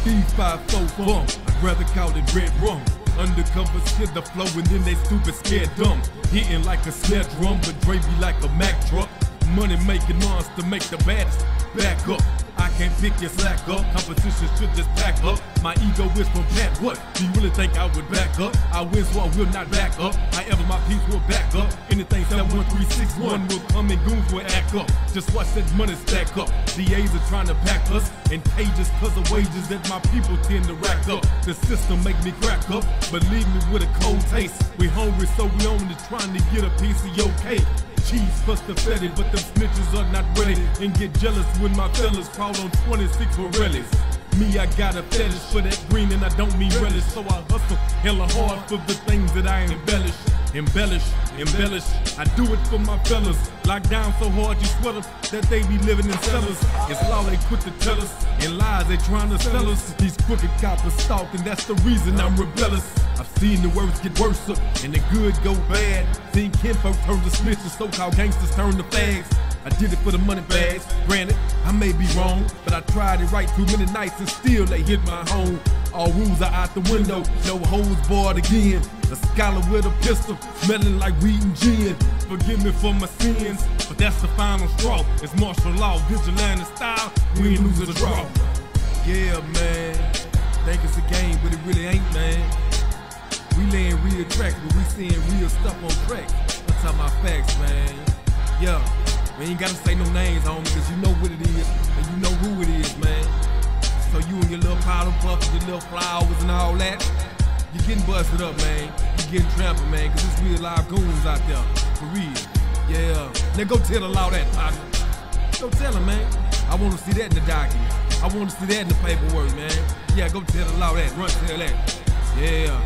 these 5-4 bum, I'd rather call it red rum. Undercover hit the flow and then they stupid scared dumb. Hitting like a snare drum, but Dre be like a Mack truck. Money making monster make the baddest back up. I can't pick your slack up, competition should just pack up. My ego is from Pat, what? Do you really think I would back up? I win so I will not back up, however my piece will back up. Anything 71361 will come and goons will act up. Just watch that money stack up. DAs are trying to pack us in cages cause of wages that my people tend to rack up. The system make me crack up, but leave me with a cold taste. We hungry so we only trying to get a piece of your cake. Cheese plus the fetid, but them snitches are not ready and get jealous when my fellas crawl on 26 Pirellis. Me, I got a fetish for that green and I don't mean relish, so I hustle hella hard for the things that I embellish. Embellish, I do it for my fellas. Locked down so hard you sweat them that they be living in cellars. It's law they quit to tell us, and lies they trying to sell us. These crooked coppers stalking, that's the reason I'm rebellious. I've seen the words get worse and the good go bad. Seen kinfolk turn to snitches, so-called gangsters turn to fags. I did it for the money bags. Granted, I may be wrong, but I tried it right too many nights and still they hit my home. All rules are out the window, no holds barred again. A scholar with a pistol, smelling like weed and gin. Forgive me for my sins, but that's the final straw. It's martial law, vigilante style, we ain't losing a draw. Yeah, man, think it's a game, but it really ain't, man. We laying real tracks, but we seeing real stuff on track. I'm talking about facts, man. Yeah, we ain't gotta say no names, homie, cause you know what it is, and you know who it is, man. So you and your little powder puffs, your little flowers and all that, you're getting busted up, man. You're getting trampled, man, cause it's real live goons out there, for real. Yeah, now go tell the law that, partner. Go tell him, man. I wanna see that in the document. I wanna see that in the paperwork, man. Yeah, go tell the law that, run tell that. Yeah.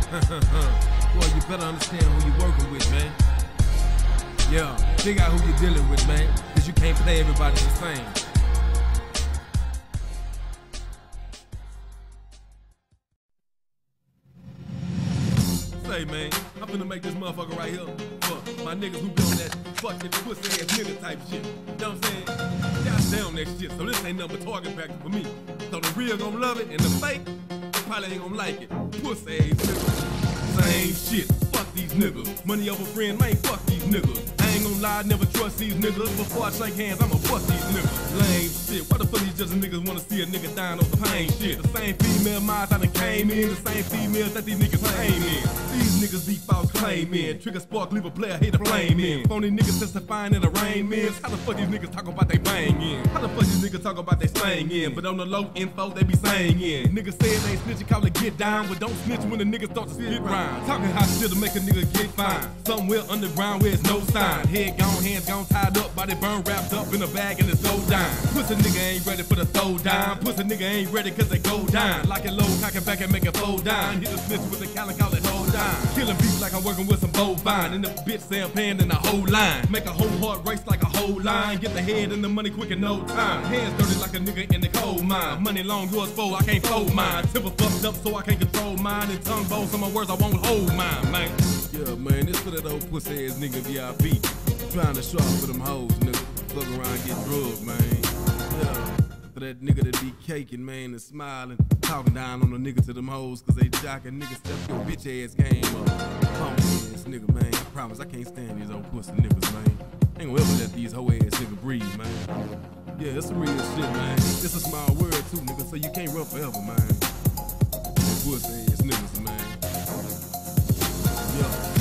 Boy, you better understand who you're working with, man. Yeah, figure out who you're dealing with, man, cause you can't play everybody the same. Say, man, I'm finna make this motherfucker right here for my niggas who be on that fucking pussy ass nigga type shit. You know what I'm saying? Y'all stay on that shit, so this ain't nothing but target practice for me. So the real gonna love it, and the fake probably ain't gonna like it. Pussy ass niggas. Same shit. Fuck these niggas. Money over friend, man, fuck these niggas. I ain't gonna lie, never trust these niggas. Before I shake hands, I'ma fuck these niggas. Lame shit. Why the fuck these just niggas wanna see a nigga dying on some pain shit? The same female minds I done came in, the same females that these niggas came in. These niggas be false claiming. Trigger spark, leave a player, hit a flame in. Phony niggas testifying in arraignments. How the fuck these niggas talk about they banging? How the fuck these niggas talk about they slanging? But on the low info, they be saying. Niggas say they snitch, call it get down, but don't snitch when the niggas start to spit rhyme. Talking hot shit to make a nigga get fine. Somewhere underground where it's no sign. Head gone, hands gone, tied up, body burn, wrapped up in a bag and it's so dime. Pussy nigga ain't ready for the throw down. Pussy nigga ain't ready cause they go down. Lock it low, cock it back and make it fold down. Hit the snitch with the cal and call it hold down. Killing beef like I'm working with some bovine. And the bitch say I'm paying in the whole line. Make a whole heart race like a whole line. Get the head and the money quick in no time. Hands dirty like a nigga in the coal mine. Money long, yours full, I can't fold mine. Temper fucked up so I can't control mine. And tongue bones, some of my words I won't hold mine, man. Yeah, man, this for that old pussy ass nigga VIP. Trying to show off for them hoes, nigga. Fuck around, get drugged, man. Yeah. For that nigga that be caking, man, and smiling, talking down on the nigga to them hoes, cause they jocking niggas step your bitch ass game up. Punk ass nigga, man. I promise I can't stand these old pussy niggas, man. Ain't gonna ever let these hoe ass niggas breathe, man. Yeah, that's some real shit, man. It's a small world too, nigga, so you can't run forever, man. Pussy ass niggas, man. Yeah.